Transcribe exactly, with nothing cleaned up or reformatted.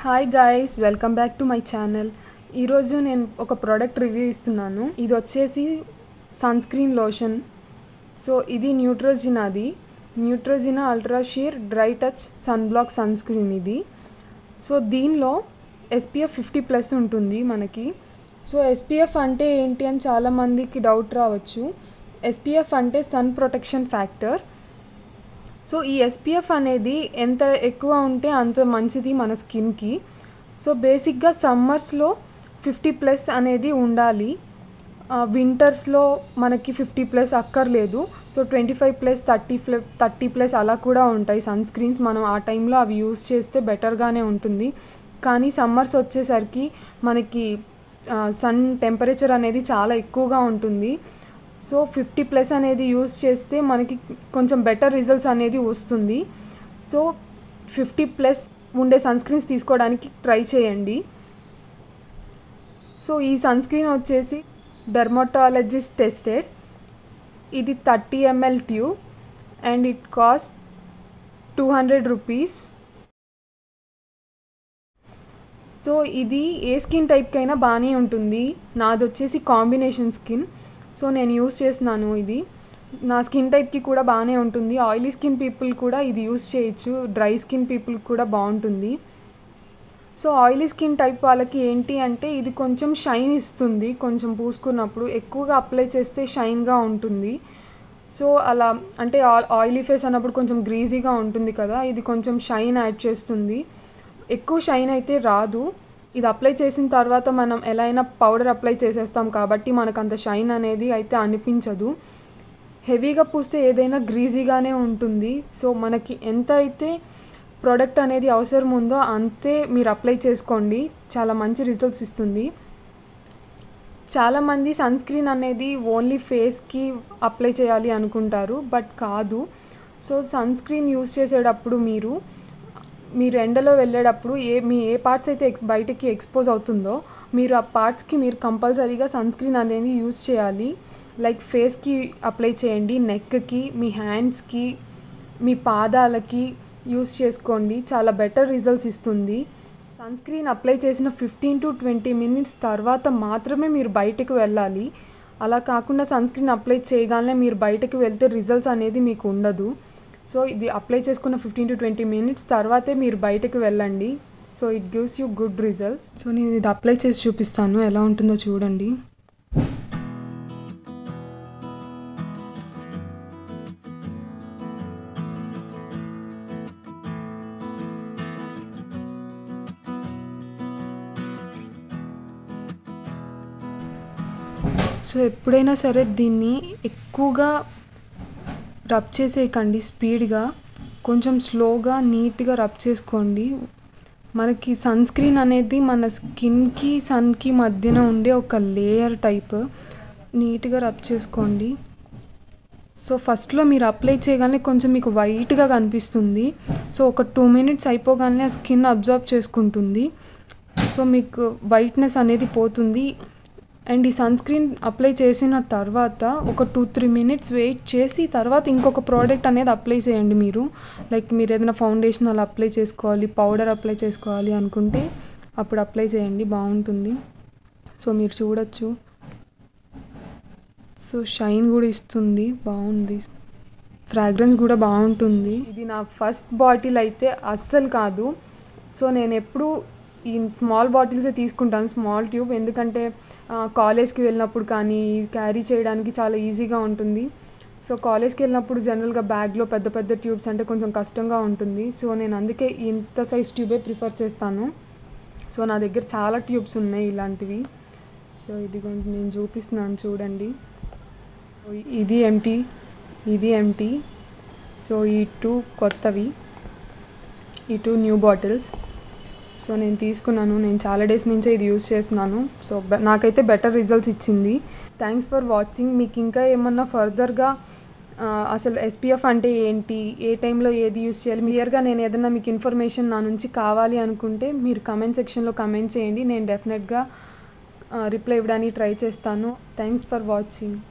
Hi guys, welcome back to my channel. ఈరోజు నేను ఒక ప్రోడక్ట్ రివ్యూ ఇస్తున్నాను. ఇది వచ్చేసి సన్ స్క్రీన్ లోషన్. సో ఇది న్యూట్రోజినాది Neutrogena ultra sheer dry touch sunblock sunscreen ఇది. సో దీనిలో ఎస్పీఎఫ్ ఫిఫ్టీ ప్లస్ ఉంటుంది మనకి. సో ఎస్పీఎఫ్ అంటే ఏంటి అని చాలామందికి డౌట్ రావచ్చు. ఎస్పీఎఫ్ అంటే సన్ ప్రొటెక్షన్ ఫ్యాక్టర్. సో ఈ ఎస్పీఎఫ్ అనేది ఎంత ఎక్కువ ఉంటే అంత మంచిది మన స్కిన్కి. సో బేసిక్గా సమ్మర్స్లో ఫిఫ్టీ ప్లస్ అనేది ఉండాలి. వింటర్స్లో మనకి ఫిఫ్టీ ప్లస్ అక్కర్లేదు. So twenty five plus thirty plus thirty plus అలా కూడా ఉంటాయి సన్ స్క్రీన్స్. మనం ఆ టైంలో అవి యూస్ చేస్తే బెటర్గానే ఉంటుంది. కానీ సమ్మర్స్ వచ్చేసరికి మనకి సన్ టెంపరేచర్ అనేది చాలా ఎక్కువగా ఉంటుంది. సో ఫిఫ్టీ ప్లస్ అనేది యూస్ చేస్తే మనకి కొంచెం బెటర్ రిజల్ట్స్ అనేది వస్తుంది. సో ఫిఫ్టీ ప్లస్ ఉండే సన్ స్క్రీన్స్ తీసుకోవడానికి ట్రై చేయండి. సో ఈ సన్ స్క్రీన్ వచ్చేసి డెర్మటాలజిస్ట్ టెస్టెడ్. ఇది thirty ML tube and it cost two hundred rupees. So ఇది ఏ స్కిన్ టైప్కైనా బాగానే ఉంటుంది. నాది వచ్చేసి కాంబినేషన్ స్కిన్. సో నేను యూస్ చేస్తున్నాను. ఇది నా స్కిన్ టైప్కి కూడా బాగానే ఉంటుంది. ఆయిలీ స్కిన్ పీపుల్ కూడా ఇది యూస్ చేయొచ్చు. డ్రై స్కిన్ పీపుల్ కూడా బాగుంటుంది. సో ఆయిలీ స్కిన్ టైప్ వాళ్ళకి ఏంటి అంటే ఇది కొంచెం షైన్ ఇస్తుంది. కొంచెం పూసుకున్నప్పుడు ఎక్కువగా అప్లై చేస్తే షైన్గా ఉంటుంది. సో అలా అంటే ఆయిలీ ఫేస్ అన్నప్పుడు కొంచెం గ్రీజీగా ఉంటుంది కదా, ఇది కొంచెం షైన్ యాడ్ చేస్తుంది. ఎక్కువ షైన్ అయితే రాదు. ఇది అప్లై చేసిన తర్వాత మనం ఎలా అయినా పౌడర్ అప్లై చేసేస్తాం కాబట్టి మనకు అంత షైన్ అనేది అయితే అనిపించదు. హెవీగా పూస్తే ఏదైనా గ్రీజీగానే ఉంటుంది. సో మనకి ఎంత అయితే ప్రోడక్ట్ అనేది అవసరం ఉందో అంతే మీరు అప్లై చేసుకోండి. చాలా మంచి రిజల్ట్స్ ఇస్తుంది. చాలామంది సన్ స్క్రీన్ అనేది ఓన్లీ ఫేస్కి అప్లై చేయాలి అనుకుంటారు, బట్ కాదు. సో సన్ స్క్రీన్ యూస్ చేసేటప్పుడు మీరు మీరు ఎండలో వెళ్ళేటప్పుడు ఏ మీ ఏ పార్ట్స్ అయితే ఎక్స్ బయటకి ఎక్స్పోజ్ అవుతుందో మీరు ఆ పార్ట్స్కి మీరు కంపల్సరీగా సన్ స్క్రీన్ అనేది యూస్ చేయాలి. లైక్ ఫేస్కి అప్లై చేయండి, నెక్కి, మీ హ్యాండ్స్కి, మీ పాదాలకి యూస్ చేసుకోండి. చాలా బెటర్ రిజల్ట్స్ ఇస్తుంది. సన్ స్క్రీన్ అప్లై చేసిన ఫిఫ్టీన్ టు ట్వంటీ మినిట్స్ తర్వాత మాత్రమే మీరు బయటకు వెళ్ళాలి. అలా కాకుండా సన్ స్క్రీన్ అప్లై చేయగానే మీరు బయటకు వెళ్తే రిజల్ట్స్ అనేది మీకు ఉండదు. సో ఇది అప్లై చేసుకున్న ఫిఫ్టీన్ టు ట్వంటీ మినిట్స్ తర్వాతే మీరు బయటకు వెళ్ళండి. So it gives you good results. So నేను ఇది అప్లై చేసి చూపిస్తాను, ఎలా ఉంటుందో చూడండి. సో ఎప్పుడైనా సరే దీన్ని ఎక్కువగా రబ్ చేసేయకండి. స్పీడ్గా కొంచెం స్లోగా నీట్గా రబ్ చేసుకోండి. మనకి సన్ స్క్రీన్ అనేది మన స్కిన్కి సన్కి మధ్యన ఉండే ఒక లేయర్ టైప్. నీట్గా రబ్ చేసుకోండి. సో ఫస్ట్లో మీరు అప్లై చేయగానే కొంచెం మీకు వైట్గా కనిపిస్తుంది. సో ఒక టూ మినిట్స్ అయిపోగానే ఆ స్కిన్ అబ్జర్వ్ చేసుకుంటుంది. సో మీకు వైట్నెస్ అనేది పోతుంది. అండ్ ఈ సన్ స్క్రీన్ అప్లై చేసిన తర్వాత ఒక టూ త్రీ మినిట్స్ వెయిట్ చేసి తర్వాత ఇంకొక ప్రోడక్ట్ అనేది అప్లై చేయండి. మీరు లైక్ మీరు ఏదైనా ఫౌండేషన్ అలా అప్లై చేసుకోవాలి, పౌడర్ అప్లై చేసుకోవాలి అనుకుంటే అప్పుడు అప్లై చేయండి, బాగుంటుంది. సో మీరు చూడొచ్చు. సో షైన్ కూడా ఇస్తుంది, బాగుంది. ఫ్రాగ్రెన్స్ కూడా బాగుంటుంది. ఇది నా ఫస్ట్ బాటిల్ అయితే అస్సలు కాదు. సో నేను ఎప్పుడు ఈ స్మాల్ బాటిల్సే తీసుకుంటాను, స్మాల్ ట్యూబ్. ఎందుకంటే కాలేజ్కి వెళ్ళినప్పుడు కానీ క్యారీ చేయడానికి చాలా ఈజీగా ఉంటుంది. సో కాలేజ్కి వెళ్ళినప్పుడు జనరల్గా బ్యాగ్లో పెద్ద పెద్ద ట్యూబ్స్ అంటే కొంచెం కష్టంగా ఉంటుంది. సో నేను అందుకే ఇంత సైజ్ ట్యూబే ప్రిఫర్ చేస్తాను. సో నా దగ్గర చాలా ట్యూబ్స్ ఉన్నాయి ఇలాంటివి. సో ఇది నేను చూపిస్తున్నాను చూడండి. ఇది ఎంటీ, ఇది ఎంటీ. సో ఈ టూ కొత్తవి, ఈ టూ న్యూ బాటిల్స్. సో నేను తీసుకున్నాను. నేను చాలా డేస్ నుంచే ఇది యూస్ చేస్తున్నాను. సో నాకైతే బెటర్ రిజల్ట్స్ ఇచ్చింది. Thanks for watching. మీకు ఇంకా ఏమన్నా ఫర్దర్గా అసలు ఎస్పీఎఫ్ అంటే ఏంటి, ఏ టైంలో ఏది యూస్ చేయాలి, క్లియర్గా నేను ఏదైనా మీకు ఇన్ఫర్మేషన్ నా నుంచి కావాలి అనుకుంటే మీరు కమెంట్ సెక్షన్లో కమెంట్ చేయండి. నేను డెఫినెట్గా రిప్లై ఇవ్వడానికి ట్రై చేస్తాను. Thanks for watching.